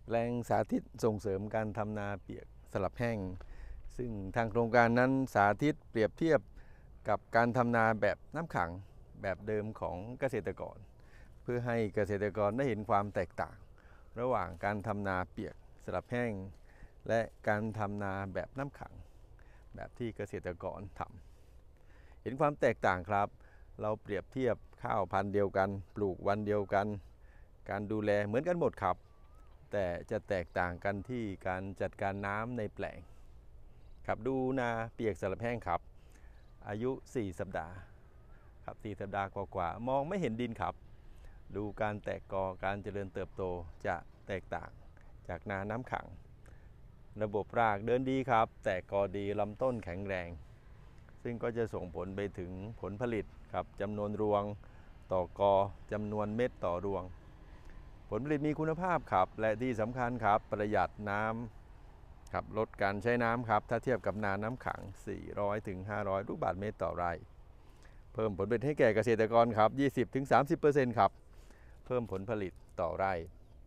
แปลงสาธิตส่งเสริมการทำนาเปียกสลับแห้งซึ่งทางโครงการนั้นสาธิตเปรียบเทียบกับการทำนาแบบน้ำขังแบบเดิมของเกษตรกรเพื่อให้เกษตรกรได้เห็นความแตกต่างระหว่างการทำนาเปียกสลับแห้งและการทำนาแบบน้ำขังแบบที่เกษตรกรทำเห็นความแตกต่างครับเราเปรียบเทียบข้าวพันธุ์เดียวกันปลูกวันเดียวกันการดูแลเหมือนกันหมดครับแต่จะแตกต่างกันที่การจัดการน้ำในแปลงครับดูนาเปียกสลับแห้งครับอายุ4สัปดาห์ครับ4สัปดาห์กว่าๆมองไม่เห็นดินครับดูการแตกกอการเจริญเติบโตจะแตกต่างจากนาน้ำขังระบบรากเดินดีครับแตกกอดีลำต้นแข็งแรงซึ่งก็จะส่งผลไปถึงผลผลิตครับจำนวนรวงต่อกอจำนวนเม็ดต่อรวงผลผลิตมีคุณภาพครับและที่สำคัญครับประหยัดน้ำครับลดการใช้น้ำครับถ้าเทียบกับนาน้ำขัง400ถึง500ลูกบาศก์เมตรต่อไร่เพิ่มผลผลิตให้แก่เกษตรกรครับ 20-30% ครับเพิ่มผลผลิตต่อไร่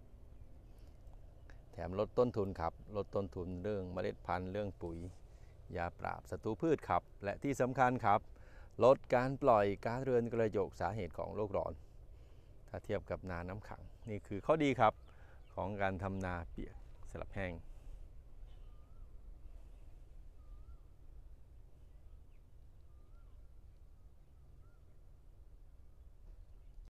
แถมลดต้นทุนครับลดต้นทุนเรื่องเมล็ดพันธุ์เรื่องปุ๋ยยาปราบศัตรูพืชครับและที่สำคัญครับลดการปล่อยก๊าซเรือนกระจกสาเหตุของโลกร้อนถ้าเทียบกับนาน้ำขังนี่คือข้อดีครับของการทำนาเปียกสลับแห้ง